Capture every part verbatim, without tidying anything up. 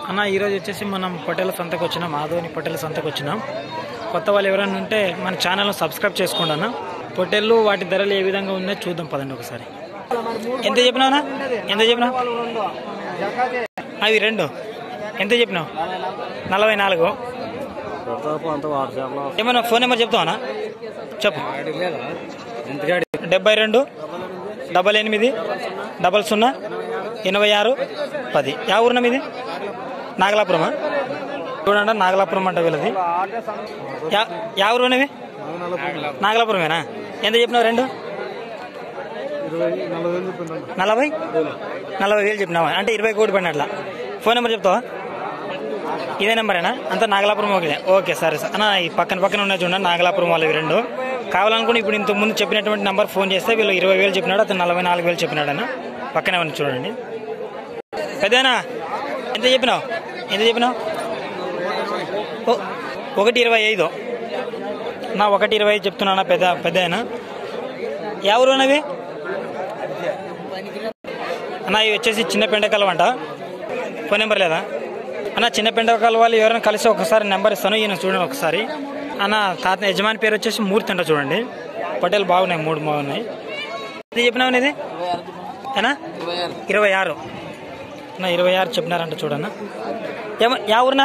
అన్న ఈరోజు వచ్చేసి మనం పొట్టేల సంతకు వచ్చినాం, ఆదోని పొట్టేల సంతకు వచ్చినాం. కొత్త వాళ్ళు ఎవరైనా ఉంటే మన ఛానల్ను సబ్స్క్రైబ్ చేసుకోండి అన్న. పొట్టేళ్ళు వాటి ధరలు ఏ విధంగా ఉన్నాయో చూద్దాం పదండి ఒకసారి. ఎంత చెప్పినావునా? ఎంత చెప్పినావు? అవి రెండు ఎంత చెప్పినావు? నలభై నాలుగు. ఏమన్నా ఫోన్ నెంబర్ చెప్తావా? చెప్పు. డెబ్బై రెండు డబల్ ఎనిమిది డబల్ సున్నా ఎనభై ఆరు పది. యా ఊరున్నా మీది? నాగలాపురమా? చూడండి నాగలాపురం అంట వీళ్ళది. యా యా ఊరు ఉన్నవి? నాగలాపురమేనా? ఎంత చెప్పినావు? రెండు నలభై నలభై వేలు చెప్పినావా? అంటే ఇరవై కోటి పడిన అట్లా. ఫోన్ నెంబర్ చెప్తావా? ఇదే నెంబరేనా? అంతా నాగలాపురం ఓకే ఓకే సరే సార్ అన్న. ఈ పక్కన పక్కన ఉన్నాయి చూడండి నాగలాపురం వాళ్ళవి రెండు. కావాలనుకుని ఇప్పుడు ఇంత ముందు చెప్పినటువంటి నెంబర్ ఫోన్ చేస్తే వీళ్ళు ఇరవై వేలు చెప్పినాడు, అతను నలభై నాలుగు వేలు చెప్పినాడు అన్న. పక్కనే ఉంది చూడండి. పెద్దనా ఎంత చెప్పినావు? ఎంత చెప్పినావు? ఒకటి ఇరవై ఐదు నా ఒకటి ఇరవై ఐదు చెప్తున్నా పెద్ద పెద్దనా. ఎవరు అన్నవి అన్న? ఇవి వచ్చేసి చిన్న పెండకాలం అంట. ఫోన్ నెంబర్ లేదా అన్న? చిన్న పెండకాల వాళ్ళు ఎవరైనా కలిసి ఒకసారి నెంబర్ ఇస్తాను, ఈయన చూడండి ఒకసారి అన్న. తాత యజమాని పేరు వచ్చేసి మూర్తి అంట. చూడండి పొట్టేలు బాగున్నాయి, మూడు బాగున్నాయి. ఇది చెప్పినావు ఇది ఏనా? ఇరవై ఆరు నా ఇరవై ఆరు చెప్పినారంట చూడన్నా. ఏమ యా ఊరునా?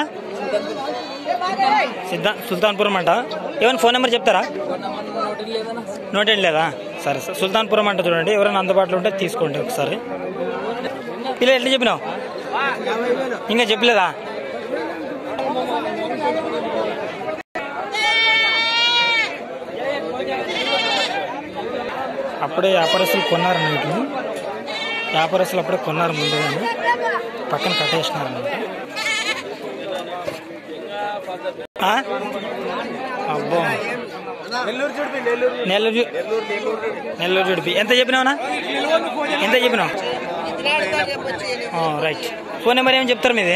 సిద్ధా సుల్తాన్పురం అంట. ఏమైనా ఫోన్ నెంబర్ చెప్తారా? నోట్ ఏం లేదా? సరే సార్ సుల్తాన్పురం అంట చూడండి. ఎవరైనా అందుబాటులో ఉంటే తీసుకోండి ఒకసారి. ఇలా ఎట్లా చెప్పినావు? ఇంకా చెప్పలేదా? అప్పుడే వ్యాపారస్తులు కొన్నారు వీటిని. వ్యాపారస్తులు అప్పుడే కొన్నారు ముందుగానే, పక్కన కట్టేసినారు అన్నమాట. అబ్బో నెల్లూరు నెల్లూరు జుడిపి. ఎంత చెప్పినావునా? ఎంత చెప్పినావు? రైట్. ఫోన్ నెంబర్ ఏమని చెప్తారు మీది?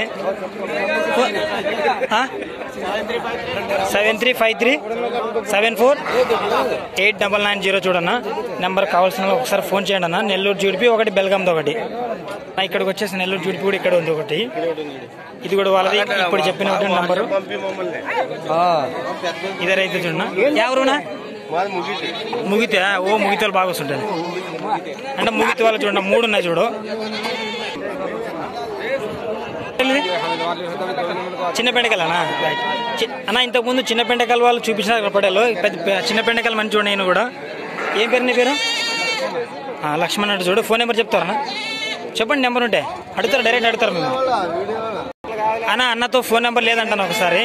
Seven three five three seven four eight double nine zero చూడన్నా. నెంబర్ కావాల్సిన ఒకసారి ఫోన్ చేయండి అన్న. నెల్లూరు జుడిపి ఒకటి, బెల్గాంది ఒకటి. ఇక్కడికి వచ్చేసి నెల్లూరు జుడిపి కూడా ఇక్కడ ఉంది ఒకటి. ఇది కూడా వాళ్ళది. ఇప్పుడు చెప్పినటువంటి నంబరు ఇదే రైతు చూడన్నా. ఎవరునా? ముగితే ఓ ముగితే వాళ్ళు బాగా వస్తుంటుంది అంటే ముగితే వాళ్ళు చూడండి మూడు ఉన్నాయి చూడు. చిన్న పెండకలనా? అన్న ఇంతకుముందు చిన్న పెండకాల వాళ్ళు చూపించినారు పడేలో. పెద్ద చిన్న పెండకాల మంచి చూడండి. నేను కూడా ఏం పేరు నీ పేరు? లక్ష్మణ్ అంటే చూడు. ఫోన్ నెంబర్ చెప్తారా? చెప్పండి. నెంబర్ ఉంటే అడుగుతారు, డైరెక్ట్ అడుగుతారు మేము. అన్న అన్నతో ఫోన్ నెంబర్ లేదంటాను ఒకసారి.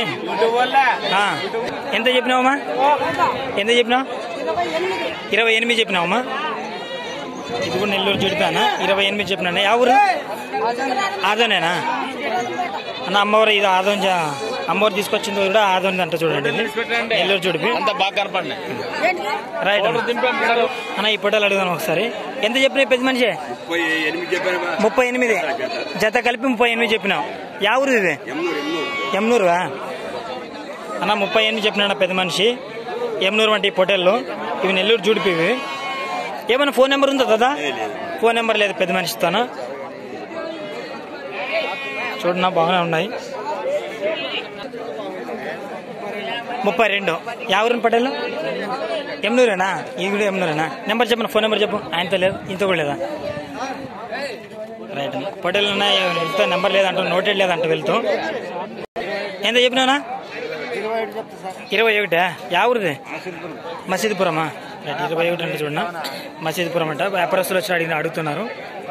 ఎంత చెప్పినావమ్మా? ఎంత చెప్పినావు? ఇరవై ఎనిమిది చెప్పినావమ్మా. ఇది కూడా నెల్లూరు జుడిపానా? ఇరవై ఎనిమిది చెప్పినా. యా ఊరు? ఆదోనేనా అన్న? అమ్మవారు ఇది ఆదోన్. అమ్మవారు తీసుకొచ్చింది కూడా ఆదోన్ అంట చూడండి. నెల్లూరు జుడిపి రైట్ అన్న. ఈ పొట్టేలు అడుగుదాం ఒకసారి. ఎంత చెప్పినావు పెద్ద మనిషి? ముప్పై ఎనిమిది జత కలిపి ముప్పై ఎనిమిది చెప్పినావు. యా ఊరు ఇది? ఎమ్నూరువా అన్న? ముప్పై ఎనిమిది చెప్పినా పెద్ద మనిషి. ఎమ్నూరు అంటే ఈ పొట్టేళ్ళు. ఇవి నెల్లూరు జుడిపి. ఇవి ఏమైనా ఫోన్ నెంబర్ ఉందా దాదా? ఫోన్ నెంబర్ లేదు పెద్ద మనిషితోనా. చూడన్నా బాగానే ఉన్నాయి. ముప్పై రెండు. ఎవరిని పటేలు? ఎమ్నూరేనా? ఇది కూడా ఎమ్నూరేనా? నెంబర్ చెప్పండి. ఫోన్ నెంబర్ చెప్పు. ఆయనతో లేదు, ఇంత కూడా లేదా? రైట్. పటేలు ఉన్నాయి. వెళ్తా నెంబర్ లేదంట, నోటెడ్ లేదంట వెళ్తూ. ఎంత చెప్పినావునా? ఇరవై ఒకటా? యా ఊరిది? మసీదుపురమా? రైట్. ఇరవై ఒకటి అంటే చూడన్నా మసీదుపురం అంట. వ్యాపారస్తులు వచ్చి అడిగిన అడుగుతున్నారు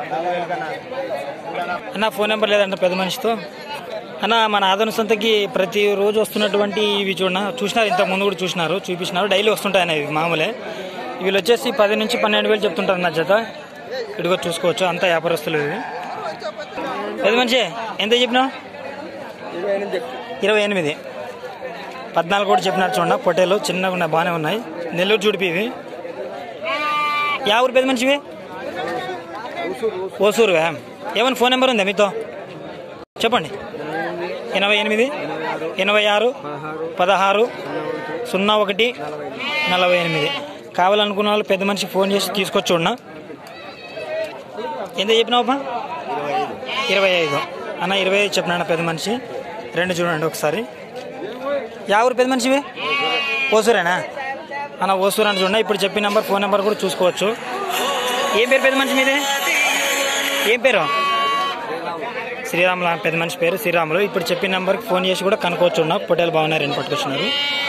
అన్న. ఫోన్ నెంబర్ లేదంట పెద్ద మనిషితో అన్న. మన ఆదోని సంతకి ప్రతిరోజు వస్తున్నటువంటి ఇవి చూడన్నా చూసినారు, ఇంత ముందు కూడా చూసినారు, చూపించినారు. డైలీ వస్తుంటాయి అన్న. ఇవి మామూలే. వీళ్ళు వచ్చేసి పది నుంచి పన్నెండు వేలు చెప్తుంటారు నా జత. ఇటుగా చూసుకోవచ్చు, అంతా వ్యాపారస్తులు. ఇవి పెద్ద మనిషి ఎంత చెప్పినావు? ఇరవై ఎనిమిది. పద్నాలుగు కూడా చెప్పినారు చూడ. పొట్టేలు చిన్నగా ఉన్నాయి, బాగానే ఉన్నాయి. నెల్లూరు జుడిపి ఇవి. యా ఊరు పెద్ద మనిషివి? ఓసూరువా? ఏమైనా ఫోన్ నెంబర్ ఉందా మీతో? చెప్పండి. ఎనభై ఎనిమిది ఎనభై ఆరు పదహారు సున్నా ఒకటి నలభై ఎనిమిది. కావాలనుకున్న వాళ్ళు పెద్ద మనిషి ఫోన్ చేసి తీసుకొచ్చి చూడన్నా. ఎంత చెప్పినావమ్మా? ఇరవై ఐదు. అన్న ఇరవై ఐదు చెప్పిన పెద్ద మనిషి రెండు చూడండి ఒకసారి. యా ఊరు పెద్ద మనిషివి? ఓసూరేనా అన్న? ఓసూరు అని చూడండి. ఇప్పుడు చెప్పిన నెంబర్ ఫోన్ నెంబర్ కూడా చూసుకోవచ్చు. ఏం పేరు పెద్ద మనిషి మీదే? ఏం పేరు? శ్రీరాములు పెద్ద మనిషి పేరు శ్రీరాములు. ఇప్పుడు చెప్పిన నెంబర్కి ఫోన్ చేసి కూడా కనుక్కోవచ్చు. పొట్టేలు బాగున్నారు అని పట్టుకొచ్చినారు.